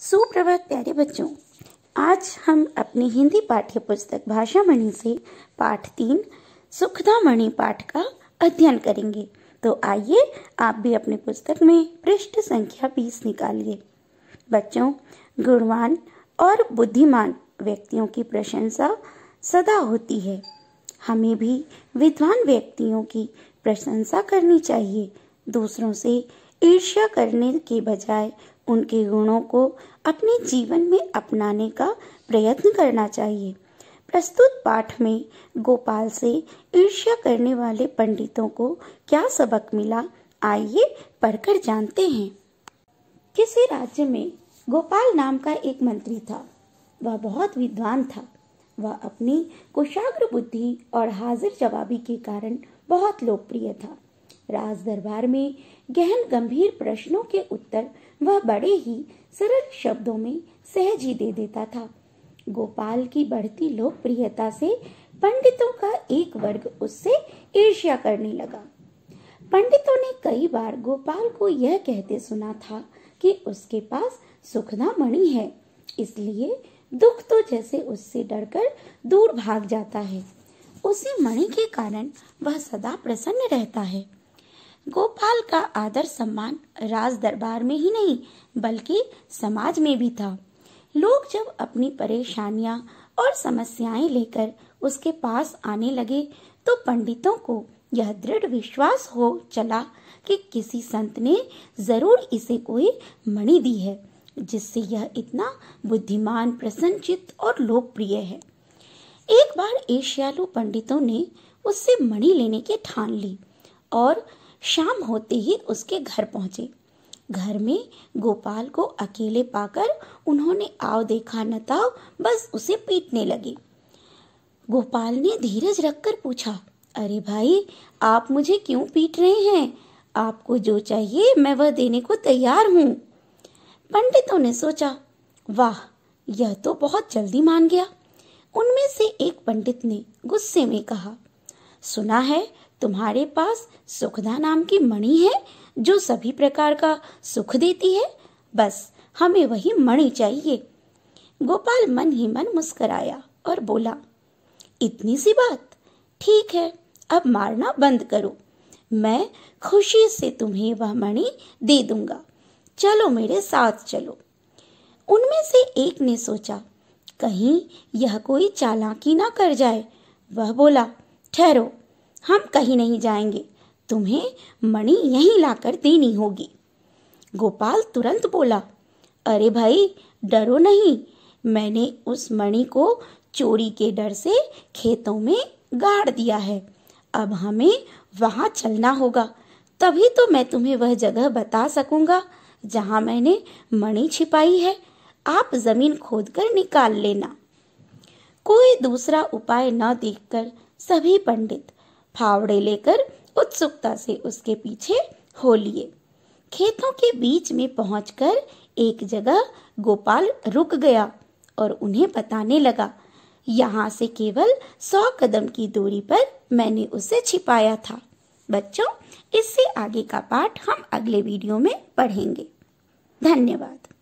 सुप्रभात प्यारे बच्चों, आज हम अपनी हिंदी पाठ्य पुस्तक भाषामणि से पाठ 3 सुखदामणि पाठ का अध्ययन करेंगे। तो आइए आप भी अपनी पुस्तक में पृष्ठ संख्या 20 निकालिए। बच्चों, गुणवान और बुद्धिमान व्यक्तियों की प्रशंसा सदा होती है। हमें भी विद्वान व्यक्तियों की प्रशंसा करनी चाहिए। दूसरों से ईर्ष्या करने के बजाय उनके गुणों को अपने जीवन में अपनाने का प्रयत्न करना चाहिए। प्रस्तुत पाठ में गोपाल से ईर्ष्या करने वाले पंडितों को क्या सबक मिला, आइए पढ़कर जानते हैं। किसी राज्य में गोपाल नाम का एक मंत्री था। वह बहुत विद्वान था। वह अपनी कुशाग्र बुद्धि और हाजिर जवाबी के कारण बहुत लोकप्रिय था। राज दरबार में गहन गंभीर प्रश्नों के उत्तर वह बड़े ही सरल शब्दों में सहज ही दे देता था। गोपाल की बढ़ती लोकप्रियता से पंडितों का एक वर्ग उससे ईर्ष्या करने लगा। पंडितों ने कई बार गोपाल को यह कहते सुना था कि उसके पास सुखदामणि है, इसलिए दुख तो जैसे उससे डरकर दूर भाग जाता है। उसी मणि के कारण वह सदा प्रसन्न रहता है। गोपाल का आदर सम्मान राज दरबार में ही नहीं बल्कि समाज में भी था। लोग जब अपनी परेशानियां और समस्याएं लेकर उसके पास आने लगे तो पंडितों को यह दृढ़ विश्वास हो चला कि किसी संत ने जरूर इसे कोई मणि दी है, जिससे यह इतना बुद्धिमान, प्रसन्नचित्त और लोकप्रिय है। एक बार ईर्ष्यालु पंडितों ने उससे मणि लेने की ठान ली और शाम होते ही उसके घर पहुंचे। घर में गोपाल को अकेले पाकर उन्होंने आव देखा न ताव बस उसे पीटने लगे। गोपाल ने धीरज रखकर पूछा, अरे भाई, आप मुझे क्यों पीट रहे हैं? आपको जो चाहिए मैं वह देने को तैयार हूँ। पंडितों ने सोचा, वाह, यह तो बहुत जल्दी मान गया। उनमें से एक पंडित ने गुस्से में कहा, सुना है तुम्हारे पास सुखदा नाम की मणि है जो सभी प्रकार का सुख देती है। बस हमें वही मणि चाहिए। गोपाल मन ही मन मुस्कुराया और बोला, इतनी सी बात? ठीक है, अब मारना बंद करो। मैं खुशी से तुम्हें वह मणि दे दूंगा। चलो मेरे साथ चलो। उनमें से एक ने सोचा, कहीं यह कोई चालाकी ना कर जाए। वह बोला, ठहरो, हम कहीं नहीं जाएंगे, तुम्हें मणि यहीं लाकर देनी होगी। गोपाल तुरंत बोला, अरे भाई, डरो नहीं, मैंने उस मणि को चोरी के डर से खेतों में गाड़ दिया है। अब हमें वहां चलना होगा, तभी तो मैं तुम्हें वह जगह बता सकूंगा जहां मैंने मणि छिपाई है। आप जमीन खोदकर निकाल लेना। कोई दूसरा उपाय न देखकर सभी पंडित फावड़े लेकर उत्सुकता से उसके पीछे हो लिए। खेतों के बीच में पहुंचकर एक जगह गोपाल रुक गया और उन्हें बताने लगा, यहाँ से केवल 100 कदम की दूरी पर मैंने उसे छिपाया था। बच्चों, इससे आगे का पाठ हम अगले वीडियो में पढ़ेंगे। धन्यवाद।